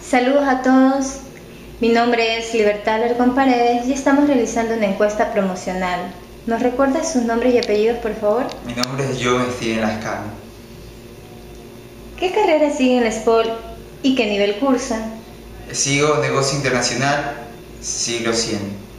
Saludos a todos, mi nombre es Libertad Alarcón Paredes y estamos realizando una encuesta promocional. ¿Nos recuerda sus nombres y apellidos, por favor? Mi nombre es Joven Steven Lascano. ¿Qué carrera sigue en la SPOL y qué nivel cursa? Sigo Negocio Internacional, siglo 100.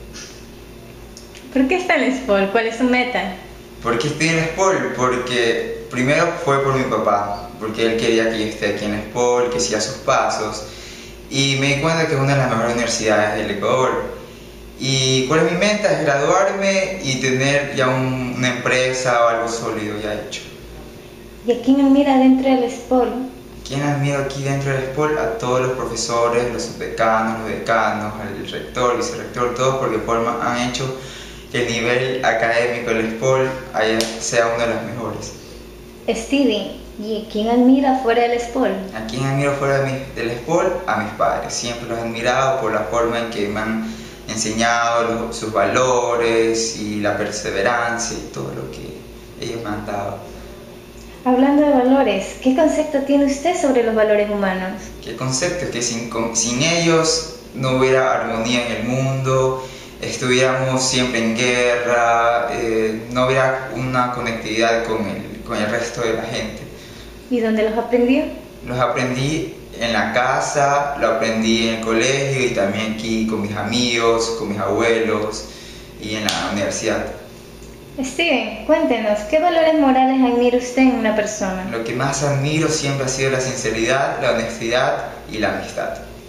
¿Por qué está en la SPOL? ¿Cuál es su meta? ¿Por qué estoy en la SPOL? Porque primero fue por mi papá, porque él quería que yo esté aquí en la SPOL, que siga sus pasos, y me di cuenta que es una de las mejores universidades del Ecuador. ¿Y cuál es mi meta? Es graduarme y tener ya una empresa o algo sólido ya hecho. ¿Y a quién admira dentro de la SPOL? ¿Quién admiro aquí dentro de la SPOL? A todos los profesores, los subdecanos, los decanos, al rector, vicerrector, todos porque han hecho que el nivel académico de la SPOL sea uno de los mejores. Steven, ¿y a quién admira fuera de la SPOL? ¿A quién admiro fuera de la SPOL? A mis padres. Siempre los he admirado por la forma en que me han enseñado sus valores y la perseverancia y todo lo que ellos me han dado. Hablando de valores, ¿qué concepto tiene usted sobre los valores humanos? ¿Qué concepto? Que sin ellos no hubiera armonía en el mundo, estuviéramos siempre en guerra, no hubiera una conectividad con el resto de la gente. ¿Y dónde los aprendió? Los aprendí en la casa, lo aprendí en el colegio y también aquí con mis amigos, con mis abuelos y en la universidad. Steven, cuéntenos, ¿qué valores morales admira usted en una persona? Lo que más admiro siempre ha sido la sinceridad, la honestidad y la amistad.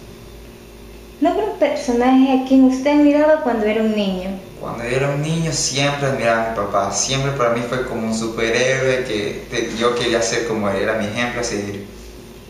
Nombra un personaje a quien usted admiraba cuando era un niño. Cuando yo era un niño siempre admiraba a mi papá, siempre para mí fue como un superhéroe que yo quería ser como él, era mi ejemplo a seguir.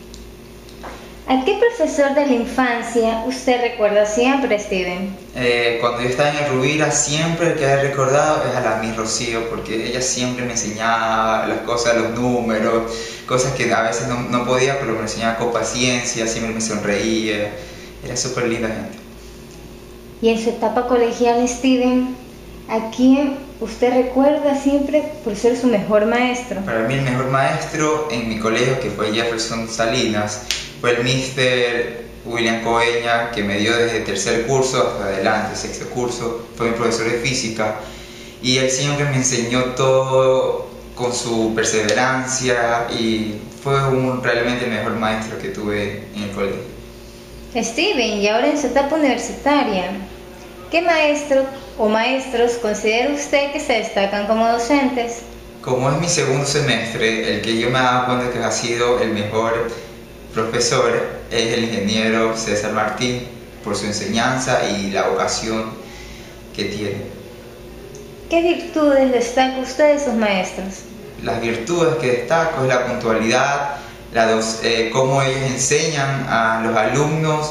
¿A qué profesor de la infancia usted recuerda siempre, Steven? Cuando yo estaba en el Rubira, siempre el que he recordado es a la Miss Rocío, porque ella siempre me enseñaba las cosas, los números, cosas que a veces no podía, pero me enseñaba con paciencia, siempre me sonreía, era súper linda gente. Y en su etapa colegial, Steven, ¿a quién usted recuerda siempre por ser su mejor maestro? Para mí el mejor maestro en mi colegio, que fue Jefferson Salinas, fue el Mr. William Coveña, que me dio desde tercer curso hasta adelante, sexto curso, fue mi profesor de física y él siempre me enseñó todo con su perseverancia y fue realmente el mejor maestro que tuve en el colegio. Steven, y ahora en su etapa universitaria, ¿qué maestro o maestros considera usted que se destacan como docentes? Como es mi segundo semestre, el que yo me he dado cuenta que ha sido el mejor profesor es el ingeniero César Martín, por su enseñanza y la vocación que tiene. ¿Qué virtudes destaca usted de sus maestros? Las virtudes que destaco es la puntualidad, cómo ellos enseñan a los alumnos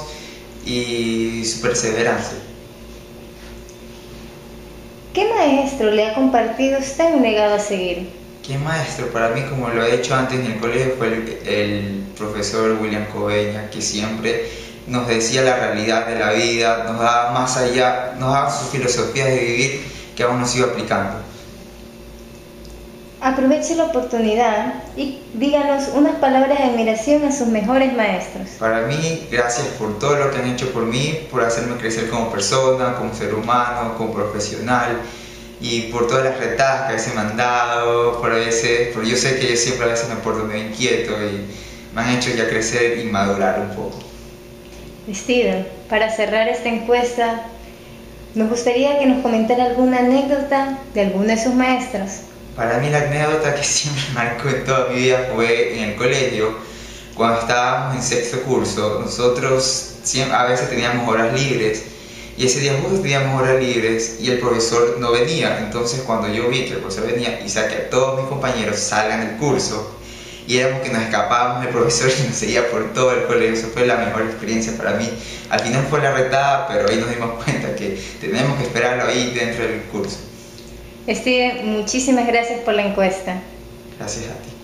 y su perseverancia. ¿Qué maestro le ha compartido usted un legado a seguir? ¿Qué maestro? Para mí, como lo he hecho antes en el colegio, fue el profesor William Coveña, que siempre nos decía la realidad de la vida, nos daba más allá, nos daba sus filosofías de vivir que aún nos iba aplicando. Aproveche la oportunidad y díganos unas palabras de admiración a sus mejores maestros. Para mí, gracias por todo lo que han hecho por mí, por hacerme crecer como persona, como ser humano, como profesional, y por todas las retadas que a veces me han dado, porque yo sé que yo siempre a veces me porto medio inquieto y me han hecho ya crecer y madurar un poco. Steven, para cerrar esta encuesta, nos gustaría que nos comentara alguna anécdota de alguno de sus maestros. Para mí la anécdota que siempre marcó en toda mi vida fue en el colegio, cuando estábamos en sexto curso. Nosotros a veces teníamos horas libres y ese día justo teníamos horas libres y el profesor no venía. Entonces cuando yo vi que el profesor venía y saqué a todos mis compañeros salgan del curso y éramos que nos escapábamos del profesor y nos seguía por todo el colegio. Eso fue la mejor experiencia para mí. Al final fue la retada, pero ahí nos dimos cuenta que tenemos que esperarlo ahí dentro del curso. Steven, muchísimas gracias por la encuesta. Gracias a ti.